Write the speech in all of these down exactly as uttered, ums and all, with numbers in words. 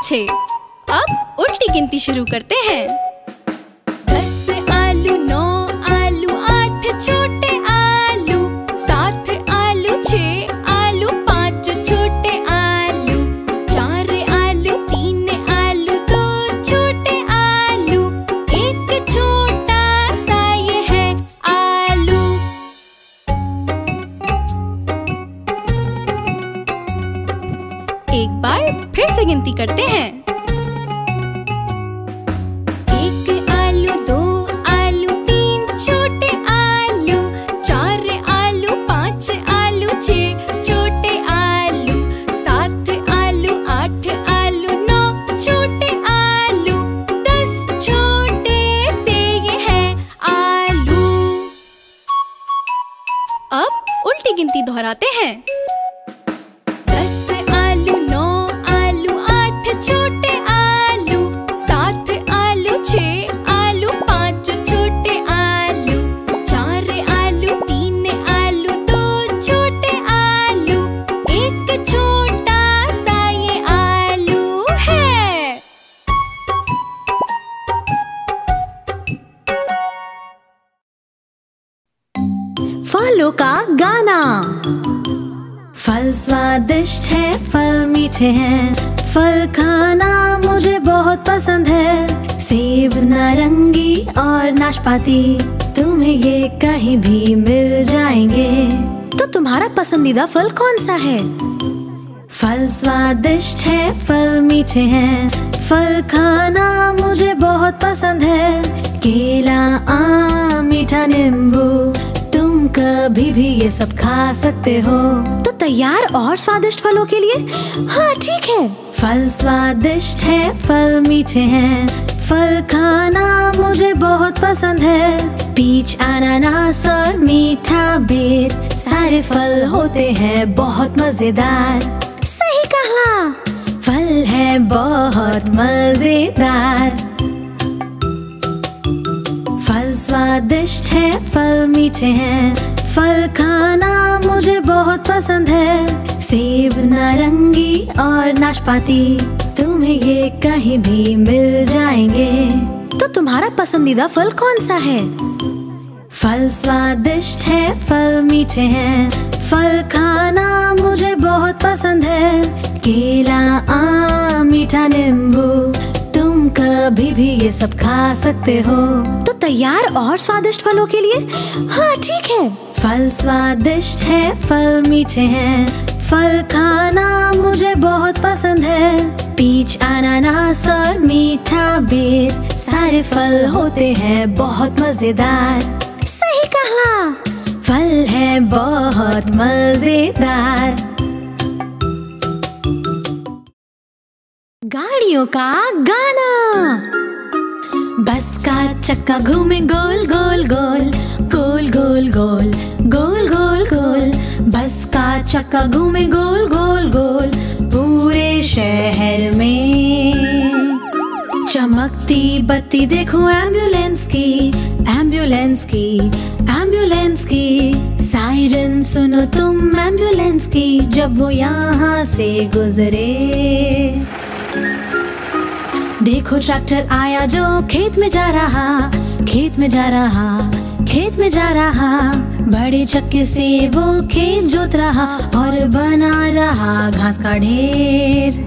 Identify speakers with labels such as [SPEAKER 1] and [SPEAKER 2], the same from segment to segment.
[SPEAKER 1] छः। अब उल्टी गिनती शुरू करते हैं। दस आलू, नौ आलू, आठ छोटे आलू, सात आलू, छः आलू, पाँच छोटे आलू, चार आलू, तीन आलू, दो छोटे आलू, एक छोटा सा ये है आलू। एक बार फिर से गिनती करते हैं। एक आलू, दो आलू, तीन छोटे आलू, चार आलू, पाँच आलू, छः छोटे आलू, सात आलू, आठ आलू, नौ छोटे आलू, दस छोटे से ये है आलू। अब उल्टी गिनती दोहराते हैं। छोटे आलू, सात आलू, छः आलू, पाँच छोटे आलू, चार आलू, तीन आलू, दो छोटे आलू, एक छोटा सा ये आलू है।
[SPEAKER 2] फलों का गाना। फल स्वादिष्ट है, फल मीठे हैं, फल खाना मुझे बहुत पसंद है। सेब, नारंगी और नाशपाती, तुम्हें ये कहीं भी मिल जाएंगे। तो तुम्हारा पसंदीदा फल कौन सा है? फल स्वादिष्ट है, फल मीठे हैं, फल खाना मुझे बहुत पसंद है। केला, आम, मीठा नींबू, तुम कभी भी ये सब खा सकते हो। तो तैयार और स्वादिष्ट फलों के लिए? हाँ ठीक है। फल स्वादिष्ट है, फल मीठे हैं, फल खाना मुझे बहुत पसंद है। पीच, अनानास और मीठा बेर, सारे फल होते हैं बहुत मजेदार। सही कहा, फल है बहुत मजेदार। फल स्वादिष्ट है, फल मीठे हैं, फल खाना मुझे बहुत पसंद है। सेब, नारंगी और नाशपाती, तुम्हें ये कहीं भी मिल जाएंगे। तो तुम्हारा पसंदीदा फल कौन सा है? फल स्वादिष्ट है, फल मीठे हैं, फल खाना मुझे बहुत पसंद है। केला, आम, मीठा नींबू, तुम कभी भी ये सब खा सकते हो। तो तैयार और स्वादिष्ट फलों के लिए? हाँ ठीक है। फल स्वादिष्ट है, फल मीठे हैं, फल खाना मुझे बहुत पसंद है। पीच, अनानास और मीठा बेर, सारे फल होते हैं बहुत मजेदार। सही कहा, फल है बहुत मजेदार। गाड़ियों का गाना। बस का चक्का घूमे गोल गोल गोल, गोल गोल गोल, गोल गोल गोल। बस का चक्का घूमे गोल गोल गोल, पूरे शहर में। चमकती बत्ती देखो एम्बुलेंस की, एम्बुलेंस की, एम्बुलेंस की। सायरन सुनो तुम एम्बुलेंस की, जब वो यहाँ से गुजरे। देखो ट्रैक्टर आया जो खेत में जा रहा, खेत में जा रहा, खेत में जा रहा। बड़े चक्के से वो खेत जोत रहा और बना रहा घास का ढेर।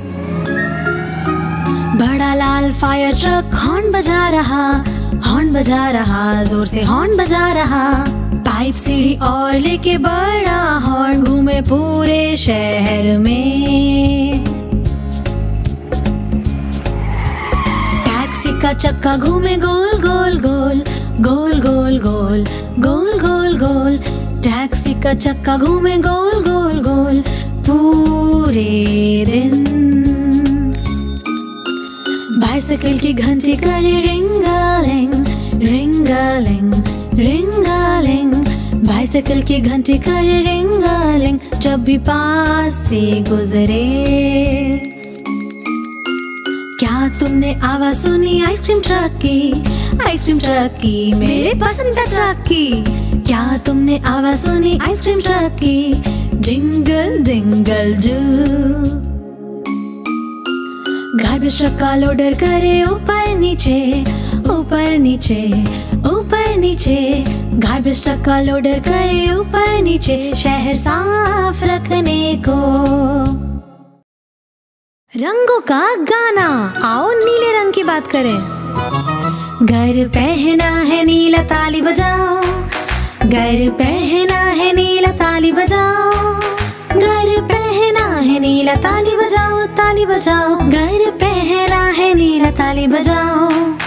[SPEAKER 2] बड़ा लाल फायर ट्रक हॉर्न बजा रहा, हॉर्न बजा रहा, जोर से हॉर्न बजा रहा। पाइप, सीढ़ी और लेके बड़ा हॉर्न घूमे पूरे शहर में। का चक्का घूमे गोल गोल गोल, गोल गोल गोल, गोल गोल गोल। टैक्सी का चक्का घूमे गोल गोल गोल, पूरे दिन। बाइसिकल की घंटी करे रिंगालिंग, रिंगालिंग, रिंगालिंग। बाइसिकल की घंटी करे रिंगालिंग, जब भी पास से गुजरे। क्या तुमने आवाज सुनी आइसक्रीम ट्रक की, आइसक्रीम ट्रक की, मेरे पसंदीदा ट्रक की। क्या तुमने आवाज सुनी आइसक्रीम ट्रक की, जिंगल जिंगल जू। गार्बेज ट्रक का लोडर करे ऊपर नीचे, ऊपर नीचे, ऊपर नीचे। गार्बेज ट्रक का लोडर करे ऊपर नीचे, शहर साफ रखने को। रंगों का गाना, आओ नीले रंग की बात करें। घर पहना है नीला ताली बजाओ, घर पहना है नीला ताली बजाओ, घर पहना है नीला ताली बजाओ, ताली बजाओ। घर पहना है नीला ताली बजाओ।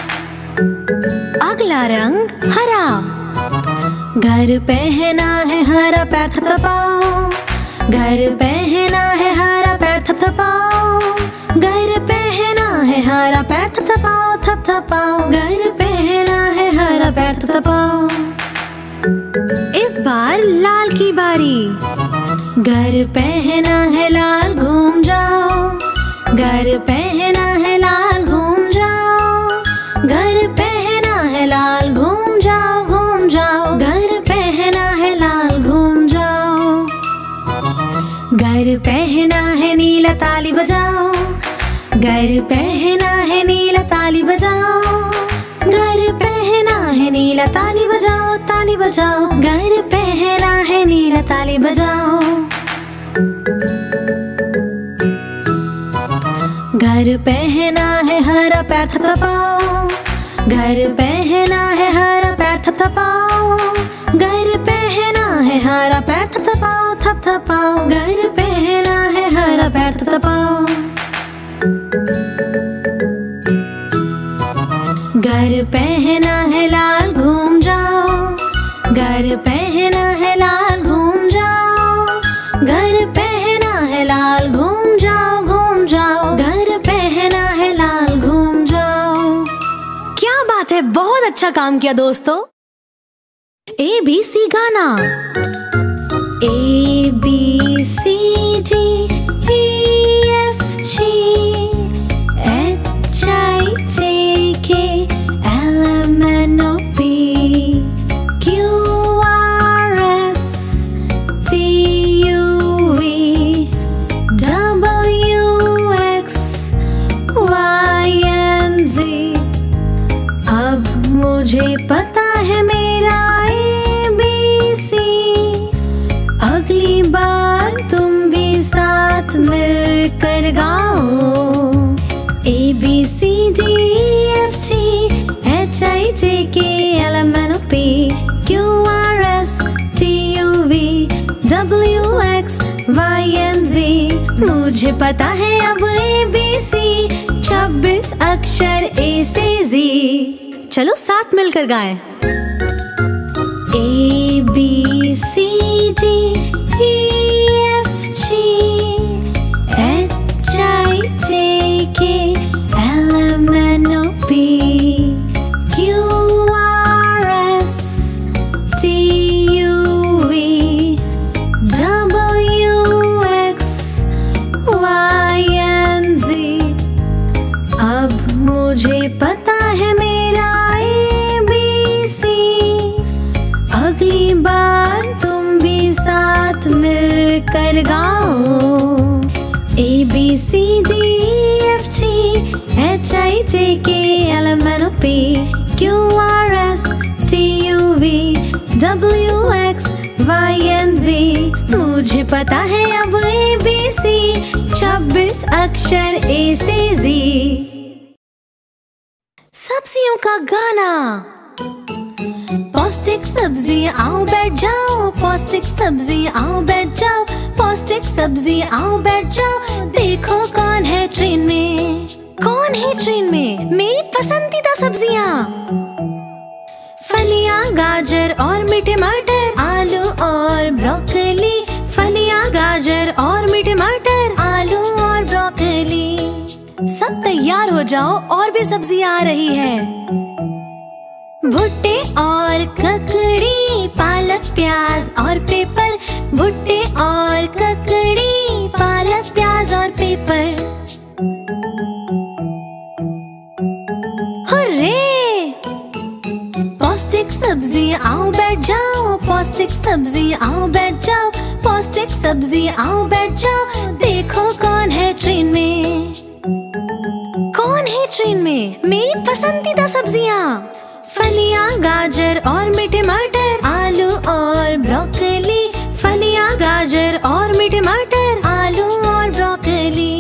[SPEAKER 2] अगला रंग हरा, घर पहना है हरा पैर थपथपाओ, घर पहना है हरा पैर थपथपाओ, घर पहना है हरा पैर थपथपाओ, थपथपाओ। घर पहना है हरा पैर थपथपाओ। इस बार लाल की बारी। घर पहना है लाल घूम जाओ, घर पहना है लाल घूम जाओ, घर पहना है लाल घूम जाओ, घूम जाओ। घर पहना है लाल घूम जाओ। घर पहना है नीला ताली बजाओ, घर पहना है नीला ताली बजाओ, घर पहना है नीला ताली बजाओ, ताली बजाओ। घर पहना है नीला ताली बजाओ। घर पहना है हरा पैर थपथपाओ, घर पहना है हरा पैर थपथपाओ, घर पहना है हरा पैर थपथपाओ, थपथपाओ। घर पहना है हरा पैर थपथपाओ। घर पहना है लाल घूम जाओ, घर पहना है लाल घूम जाओ, घर पहना है लाल घूम जाओ, घूम जाओ। घर पहना है लाल घूम जाओ। क्या बात है, बहुत अच्छा काम किया दोस्तों। ए बी सी गाना। A B C D E F G H I J K L M N O P Q R S T U V W X Y and Z. अब मुझे पता है मेरा ए बी सी। अगली बार तुम भी साथ मिलकर गाओ। A B C D E F G H I J K L M N O P Q R S T U V W X Y and Z. मुझे पता है अब ए बी सी, छब्बीस अक्षर ए से जी। चलो साथ मिलकर गाएं। A B C D E F G H I J K L M N O P Q R S T U V W X Y and Z. अब मुझे पता है मेरा ए बी सी। अगली बार तुम भी साथ मिलकर गाओ। A B C D E F G H I J K L M N O P Q R S T U V W X Y and Z. मुझे पता है अब ए बी सी, छब्बीस अक्षर ए से जी। सब्जियों का गाना। पौष्टिक सब्जी आओ बैठ जाओ, पौष्टिक सब्जी आओ बैठ जाओ, पौष्टिक सब्जी आओ बैठ जाओ। देखो कौन है ट्रेन में, कौन है ट्रेन में? मेरी पसंदीदा सब्जियाँ। फलियाँ, गाजर और मीठे मटर, आलू और ब्रोकली। फलियाँ, गाजर और मीठे मटर, आलू और ब्रोकली। सब तैयार हो जाओ, और भी सब्जियाँ आ रही है। भुट्टे और ककड़ी, पालक, प्याज और पेपर। भुट्टे और ककड़ी, पालक, प्याज और पेपर। हुर्रे! पौष्टिक सब्जी आओ बैठ जाओ, पौष्टिक सब्जी आओ बैठ जाओ, पौष्टिक सब्जी आओ बैठ जाओ। देखो कौन है ट्रेन में, कौन है ट्रेन में? मेरी पसंदीदा सब्जियाँ। फलियाँ, गाजर और मीठे मटर, आलू और ब्रोकली। फलियाँ, गाजर और मीठे मटर, आलू और ब्रोकली।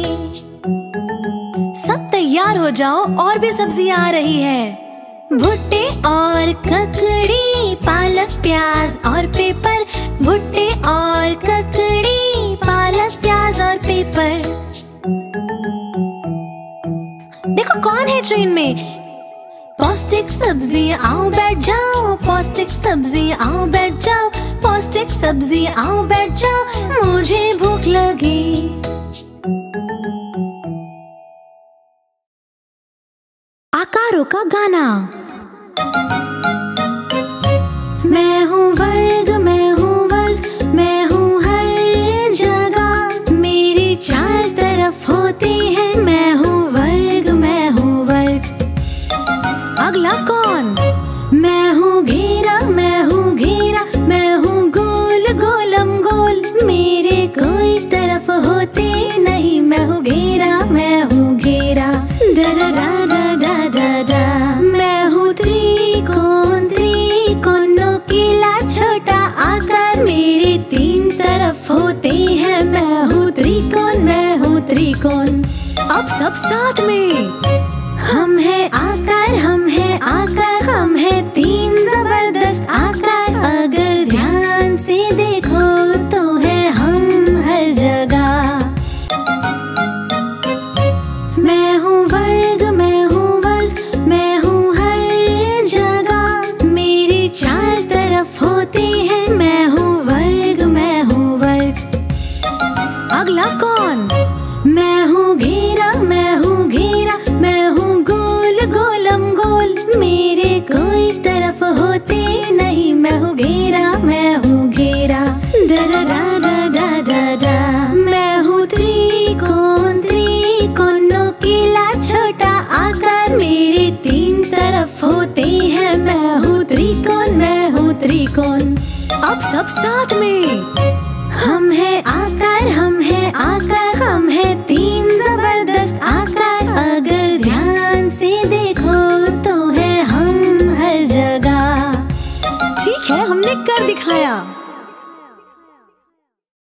[SPEAKER 2] सब तैयार हो जाओ, और भी सब्जियाँ आ रही है। भुट्टे और ककड़ी, पालक, प्याज और पेपर। भुट्टे और ककड़ी, पालक, प्याज और पेपर। देखो कौन है ट्रेन में? पौष्टिक सब्जियाँ, आओ बैठ जाओ। पौष्टिक सब्जियाँ, आओ बैठ जाओ। पौष्टिक सब्जियाँ, आओ बैठ जाओ, मुझे भूख लगी। आकारों का गाना। मैं हूँ वर्ग, मैं हूँ वर्ग, मैं हूँ हर जगह। मेरी चार तरफ होती है। मैं हूँ वर्ग, मैं हूँ वर्ग। अगला कौन? मैं हूँ घेरा, मैं हूँ घेरा, मैं हूँ गोल गोलम गोल। मेरे कोई तरफ होती नहीं। मैं हूँ घेरा, मैं हूँ घेरा। डा डा डा डा डा डा डा। मैं हूँ त्रिकोण, त्रिकोण नुकीला छोटा आकार। मेरे तीन तरफ होते हैं। मैं हूँ त्रिकोण, मैं हूँ त्रिकोण। अब सब साथ में। हम है आकार, हम है आकार, हम है तीन जबरदस्त आकार। अगर ध्यान से देखो तो है हम हर जगह। मैं हूँ वर्ग, मैं हूँ वर्ग, मैं हूँ हर जगह। मेरी चार तरफ होती है। मैं हूँ वर्ग, मैं हूँ वर्ग। अगला कौन? मैं हूँ घेरा, मैं हूँ घेरा, मैं हूँ गोल गोलम गोल। मेरे कोई तरफ होते नहीं। मैं हूँ घेरा, मैं हूँ घेरा। डा डा डा डा डा डा डा। मैं हूँ त्रिकोण, त्रिकोण नुकीला छोटा आकार। मेरे तीन तरफ होते हैं। मैं हूँ त्रिकोण, मैं हूँ त्रिकोण। अब सब साथ में। हम है आकार, हम है आकार, हम है तीन जबरदस्त आकार। अगर ध्यान से देखो तो है हम हर जगह। ठीक है, हमने कर दिखाया।